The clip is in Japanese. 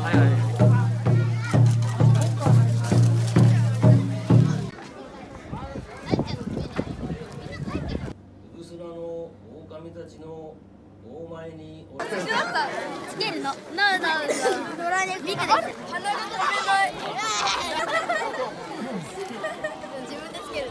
はいはい。 ウグスラの狼たちの大前につけるの。ななな。ドラネビクです。鼻に止めない。自分でつける。